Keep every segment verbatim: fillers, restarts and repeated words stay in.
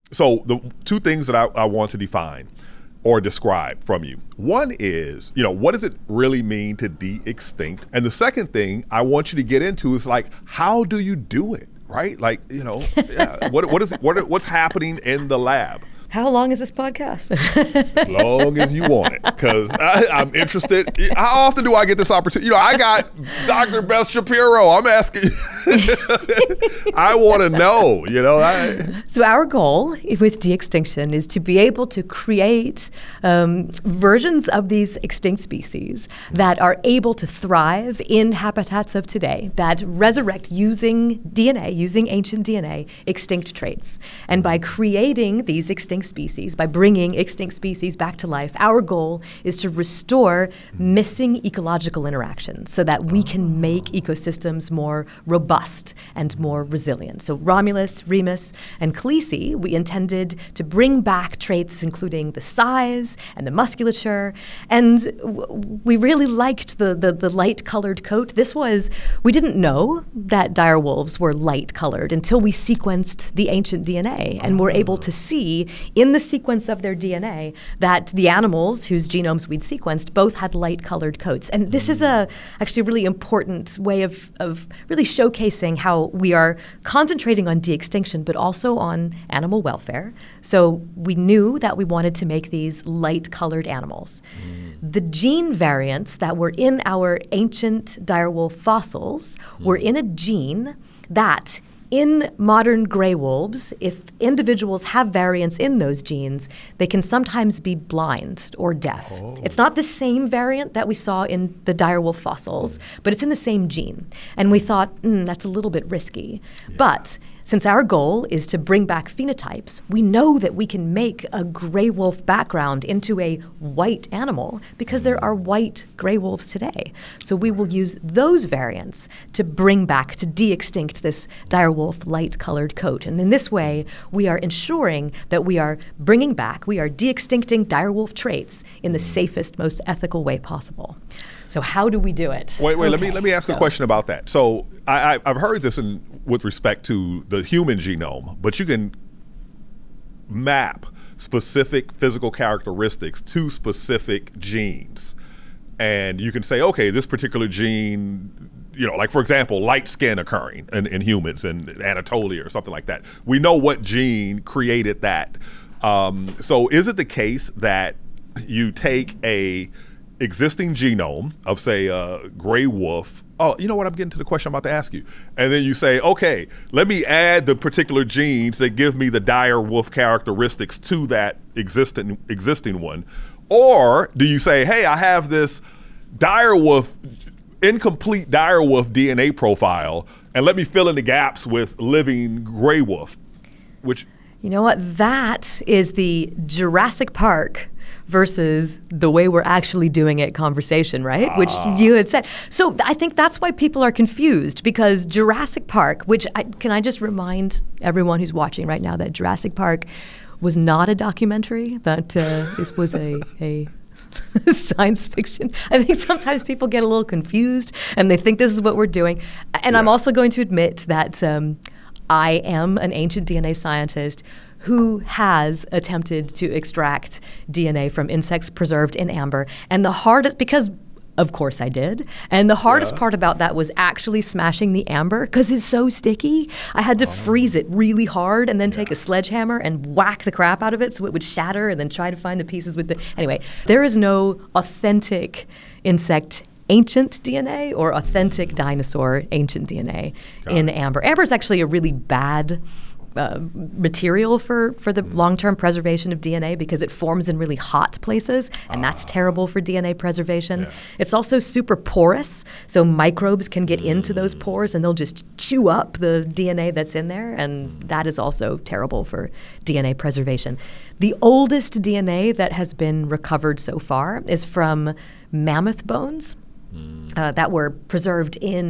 So the two things that I, I want to define or describe from you. One is, you know, what does it really mean to de-extinct? And the second thing I want you to get into is like, how do you do it, right? Like, you know, yeah, what what is it, what what's happening in the lab? How long is this podcast? As long as you want it, because I'm interested. How often do I get this opportunity? You know, I got Doctor Beth Shapiro. I'm asking. I want to know, you know. I, so our goal with de-extinction is to be able to create um, versions of these extinct species that are able to thrive in habitats of today, that resurrect using D N A, using ancient D N A, extinct traits. And by creating these extinct species, by bringing extinct species back to life, our goal is to restore missing ecological interactions so that we can make ecosystems more robust and more resilient. So Romulus, Remus, and Colossal, we intended to bring back traits including the size and the musculature, and w we really liked the, the, the light-colored coat. This was, we didn't know that dire wolves were light-colored until we sequenced the ancient D N A, and were able to see in the sequence of their D N A that the animals whose genomes we'd sequenced both had light-colored coats. And this is a actually a really important way of, of really showcasing how we are concentrating on de-extinction, but also on animal welfare. So we knew that we wanted to make these light-colored animals. Mm. The gene variants that were in our ancient direwolf fossils mm. were in a gene that in modern gray wolves, if individuals have variants in those genes, they can sometimes be blind or deaf. Oh. It's not the same variant that we saw in the direwolf fossils, but it's in the same gene. And we thought, mm, that's a little bit risky. Yeah. But since our goal is to bring back phenotypes, we know that we can make a gray wolf background into a white animal because there are white gray wolves today. So we will use those variants to bring back, to de-extinct this direwolf light-colored coat. And in this way, we are ensuring that we are bringing back, we are de-extincting direwolf traits in the safest, most ethical way possible. So how do we do it? Wait, wait. Okay, let me let me ask so. a question about that. So I, I, I've heard this in with respect to the human genome, but you can map specific physical characteristics to specific genes, and you can say, okay, this particular gene, you know, like for example, light skin occurring in, in humans in Anatolia or something like that. We know what gene created that. Um, so is it the case that you take a existing genome of, say, a gray wolf? Oh, you know what? I'm getting to the question I'm about to ask you. And then you say, okay, let me add the particular genes that give me the dire wolf characteristics to that existing existing one. Or do you say, hey, I have this dire wolf, incomplete dire wolf D N A profile, and let me fill in the gaps with living gray wolf, which... You know what? That is the Jurassic Park versus the way we're actually doing it conversation, right? Ah. Which you had said. So I think that's why people are confused, because Jurassic Park, which I, can I just remind everyone who's watching right now that Jurassic Park was not a documentary, that uh, this was a, a science fiction. I think sometimes people get a little confused and they think this is what we're doing. And yeah. I'm also going to admit that um, I am an ancient D N A scientist who has attempted to extract D N A from insects preserved in amber. And the hardest, because of course I did, and the hardest yeah. part about that was actually smashing the amber, because it's so sticky. I had to oh. freeze it really hard and then yeah. take a sledgehammer and whack the crap out of it so it would shatter, and then try to find the pieces with the, anyway, there is no authentic insect ancient D N A or authentic dinosaur ancient D N A Got in it. amber. Amber is actually a really bad Uh, material for, for the mm. long-term preservation of D N A, because it forms in really hot places, and ah. that's terrible for D N A preservation. Yeah. It's also super porous, so microbes can get mm. into those pores and they'll just chew up the D N A that's in there, and mm. that is also terrible for D N A preservation. The oldest D N A that has been recovered so far is from mammoth bones. Uh, that were preserved in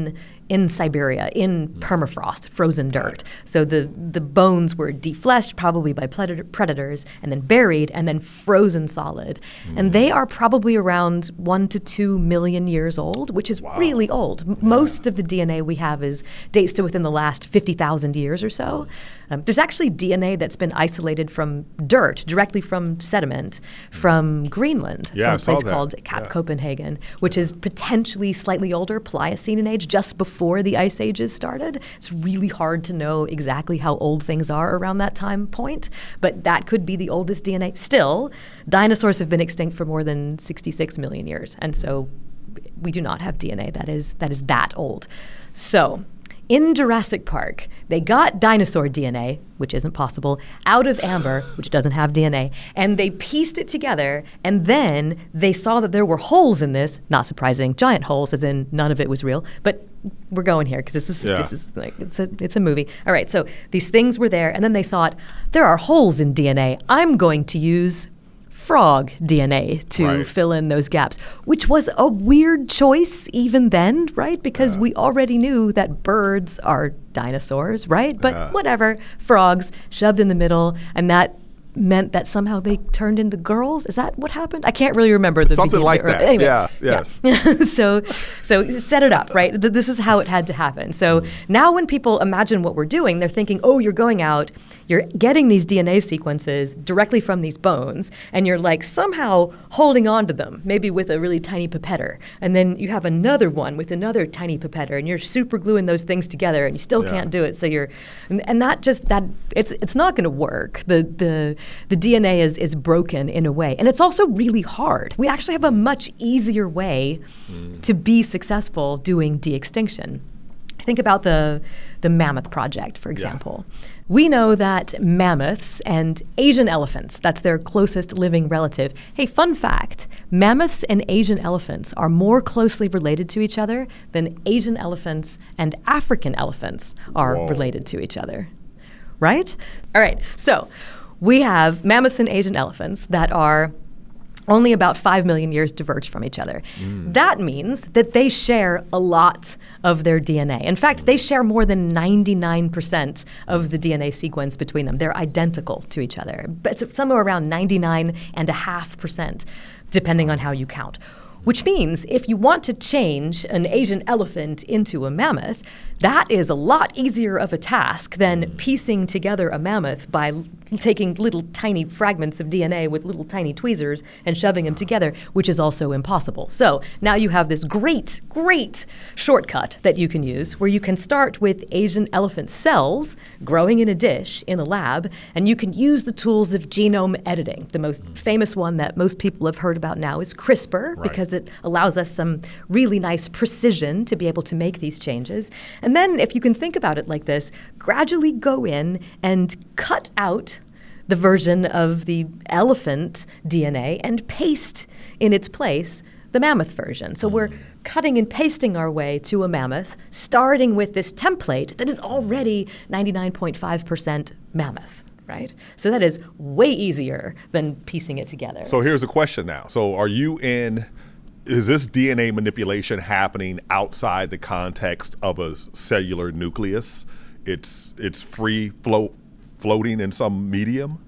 in Siberia, in permafrost, frozen dirt. So the, the bones were defleshed, probably by predator, predators, and then buried, and then frozen solid. Mm. And they are probably around one to two million years old, which is wow. really old. Yeah. Most of the D N A we have is dates to within the last fifty thousand years or so. Um, there's actually D N A that's been isolated from dirt, directly from sediment, from Greenland, yeah, from a place that. called Cap yeah. Copenhagen, which is potentially slightly older, Pliocene in age, just before the ice ages started. It's really hard to know exactly how old things are around that time point, but that could be the oldest D N A. Still, dinosaurs have been extinct for more than sixty-six million years, and so we do not have D N A that is that is that old. So in Jurassic Park, they got dinosaur D N A, which isn't possible, out of amber, which doesn't have D N A, and they pieced it together, and then they saw that there were holes in this, not surprising, giant holes, as in none of it was real, but we're going here because this is yeah. this is like it's a it's a movie. All right, so these things were there, and then they thought, there are holes in D N A. I'm going to use frog D N A to right. fill in those gaps, which was a weird choice even then, right? Because yeah. we already knew that birds are dinosaurs, right? But yeah. whatever, frogs shoved in the middle, and that meant that somehow they turned into girls. Is that what happened? I can't really remember the something like that. Anyway, yeah, yes. Yeah. so, so set it up, right? This is how it had to happen. So mm. now when people imagine what we're doing, they're thinking, oh, you're going out, you're getting these D N A sequences directly from these bones, and you're like somehow holding on to them, maybe with a really tiny pipetter. And then you have another one with another tiny pipetter, and you're super gluing those things together, and you still yeah. can't do it. So you're, and, and that just, that it's it's not going to work. The the the D N A is is broken in a way, and it's also really hard. We actually have a much easier way mm. to be successful doing de-extinction. Think about the the Mammoth Project, for example. Yeah. We know that mammoths and Asian elephants, that's their closest living relative. Hey, fun fact, mammoths and Asian elephants are more closely related to each other than Asian elephants and African elephants are Whoa. related to each other, right? All right, so we have mammoths and Asian elephants that are only about five million years diverged from each other. Mm. That means that they share a lot of their D N A. In fact, they share more than ninety-nine percent of the D N A sequence between them. They're identical to each other, but it's somewhere around ninety-nine and a half percent, depending on how you count. Which means if you want to change an Asian elephant into a mammoth, that is a lot easier of a task than piecing together a mammoth by l- taking little tiny fragments of D N A with little tiny tweezers and shoving them together, which is also impossible. So now you have this great, great shortcut that you can use where you can start with Asian elephant cells growing in a dish in a lab, and you can use the tools of genome editing. The most mm. famous one that most people have heard about now is CRISPR, right. because it allows us some really nice precision to be able to make these changes. And then, if you can think about it like this, gradually go in and cut out the version of the elephant D N A and paste in its place the mammoth version. So we're cutting and pasting our way to a mammoth, starting with this template that is already ninety-nine point five percent mammoth, right? So that is way easier than piecing it together. So here's a question now. So are you in... Is this D N A manipulation happening outside the context of a cellular nucleus? It's it's free float, floating in some medium?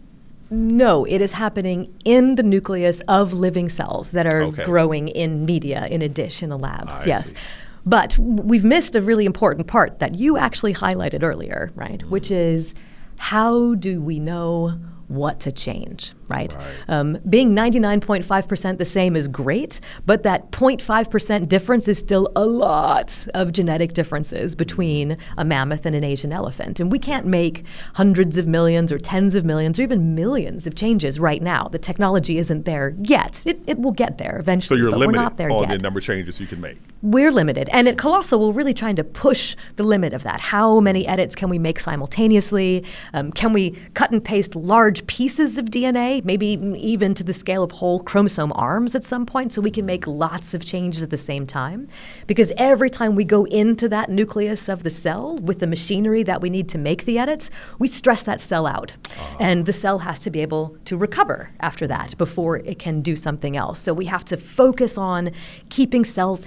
No, it is happening in the nucleus of living cells that are okay. growing in media, in a dish, in a lab. I yes. see. But we've missed a really important part that you actually highlighted earlier, right? Mm. Which is, how do we know what to change, right? right. Um, being ninety-nine point five percent the same is great, but that zero point five percent difference is still a lot of genetic differences between a mammoth and an Asian elephant. And we can't make hundreds of millions or tens of millions or even millions of changes right now. The technology isn't there yet. It, it will get there eventually, so you're but limited we're not there on yet. the number of changes you can make. We're limited. And at Colossal, we're really trying to push the limit of that. How many edits can we make simultaneously? Um, can we cut and paste large pieces of D N A, maybe even to the scale of whole chromosome arms at some point, so we can make lots of changes at the same time? Because every time we go into that nucleus of the cell with the machinery that we need to make the edits, we stress that cell out. Uh-huh. And the cell has to be able to recover after that before it can do something else. So we have to focus on keeping cells healthy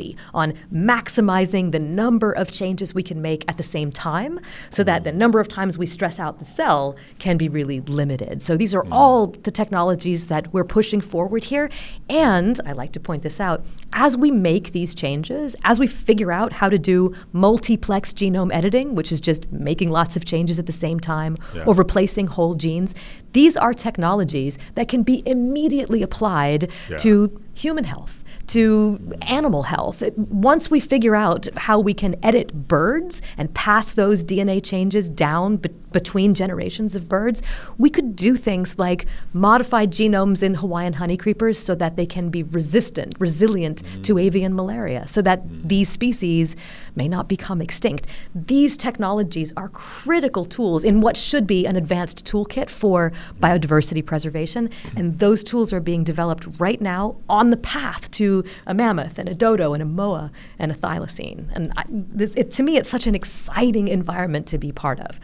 key on maximizing the number of changes we can make at the same time so that the number of times we stress out the cell can be really limited. So these are mm. all the technologies that we're pushing forward here. And I like to point this out, as we make these changes, as we figure out how to do multiplex genome editing, which is just making lots of changes at the same time, yeah. or replacing whole genes, these are technologies that can be immediately applied yeah. to human health, to animal health. Once we figure out how we can edit birds and pass those D N A changes down be- between generations of birds, we could do things like modify genomes in Hawaiian honeycreepers so that they can be resistant, resilient mm. to avian malaria, so that mm. these species may not become extinct. These technologies are critical tools in what should be an advanced toolkit for biodiversity preservation, and those tools are being developed right now on the path to a mammoth and a dodo and a moa and a thylacine. And I, this, it, to me, it's such an exciting environment to be part of.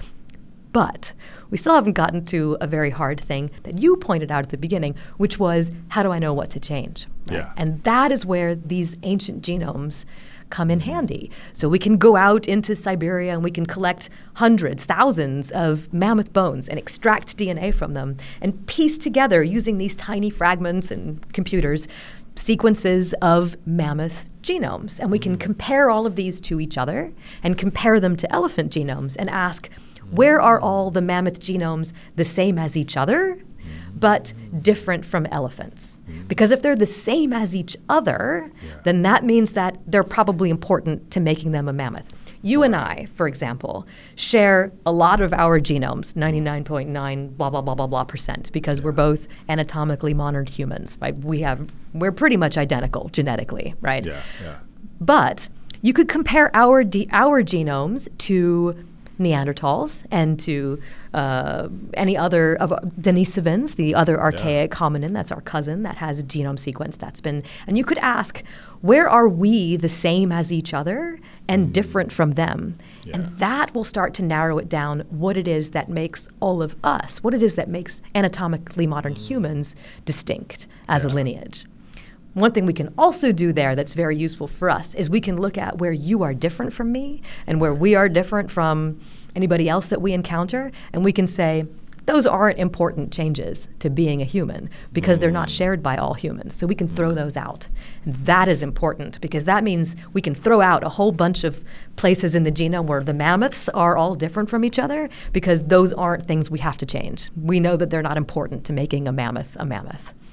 But we still haven't gotten to a very hard thing that you pointed out at the beginning, which was, how do I know what to change? Right? Yeah. And that is where these ancient genomes come in handy. So we can go out into Siberia and we can collect hundreds, thousands of mammoth bones and extract D N A from them and piece together, using these tiny fragments and computers, sequences of mammoth genomes. And we can compare all of these to each other and compare them to elephant genomes and ask, where are all the mammoth genomes the same as each other, but different from elephants? Because if they're the same as each other, yeah. then that means that they're probably important to making them a mammoth. You and I, for example, share a lot of our genomes, ninety-nine point nine blah, blah, blah, blah, blah percent, because yeah. we're both anatomically modern humans, right? We have, we're pretty much identical genetically, right? Yeah, yeah. But you could compare our, de- our genomes to Neanderthals and to uh, any other of Denisovans, the other archaic yeah. hominin, that's our cousin, that has a genome sequence that's been, and you could ask, where are we the same as each other and mm. different from them? Yeah. And that will start to narrow it down what it is that makes all of us, what it is that makes anatomically modern mm. humans distinct as yeah. a lineage. One thing we can also do there that's very useful for us is we can look at where you are different from me and where we are different from anybody else that we encounter, and we can say, those aren't important changes to being a human because mm. they're not shared by all humans. So we can throw those out. And that is important because that means we can throw out a whole bunch of places in the genome where the mammoths are all different from each other because those aren't things we have to change. We know that they're not important to making a mammoth a mammoth.